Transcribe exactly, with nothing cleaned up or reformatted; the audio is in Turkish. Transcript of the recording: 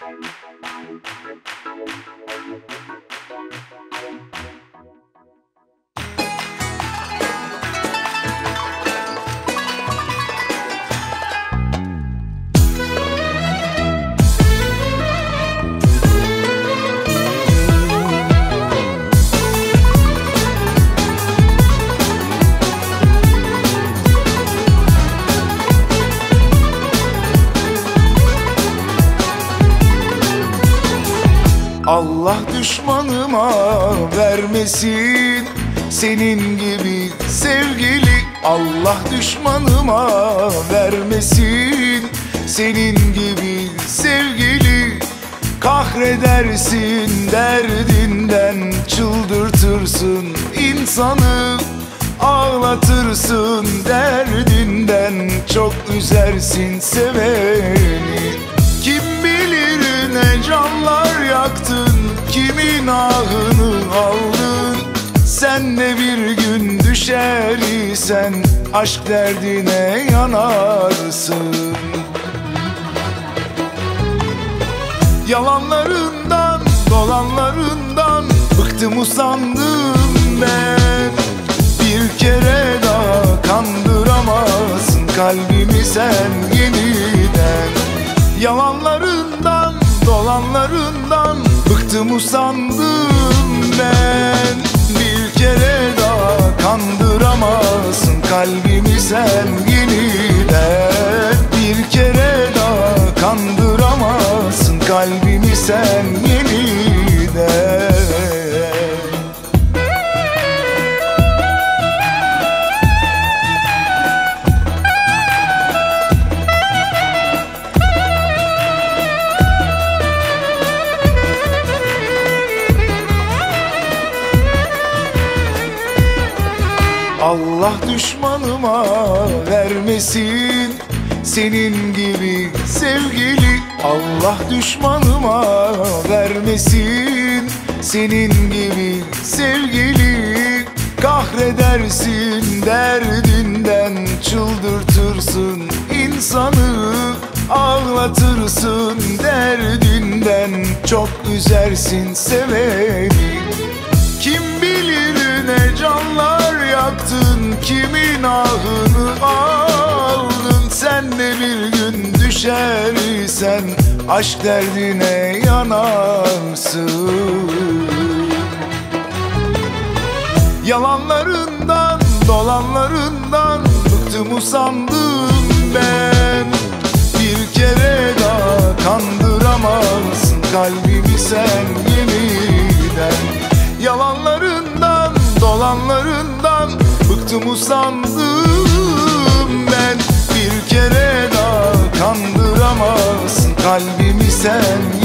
Allah düşmanıma vermesin senin gibi sevgili. Allah düşmanıma vermesin senin gibi sevgili. Kahredersin derdinden, çıldırtırsın insanı, ağlatırsın derdinden, çok üzersin seveni. Kim bilir ne canlar yaktın, kimin ahını aldın. Sen de bir gün düşer isen aşk derdine yanarsın. Yalanlarından, dolanlarından bıktım usandım ben. Bir kere daha kandıramazsın kalbimi sen yeniden. Yalanlarından, dolanlarından bıktım usandım ben. Bir kere daha kandıramazsın kalbimi sen yeniden. Bir kere daha kandıramazsın kalbimi sen yeniden. Allah düşmanıma vermesin senin gibi sevgili. Allah düşmanıma vermesin senin gibi sevgili. Kahredersin derdinden, çıldırtırsın insanı, ağlatırsın derdinden, çok üzersin seveni. Kim bilir ne canlar yaktın, kimin ahını aldın. Sen de bir gün düşer isen aşk derdine yanarsın. Yalanlarından, dolanlarından bıktım usandım ben. Bir kere daha kandıramazsın kalbimi sen yeniden. Yalanlarından, dolanlarından bıktım usandım ben. Bir kere daha kandıramazsın kalbimi sen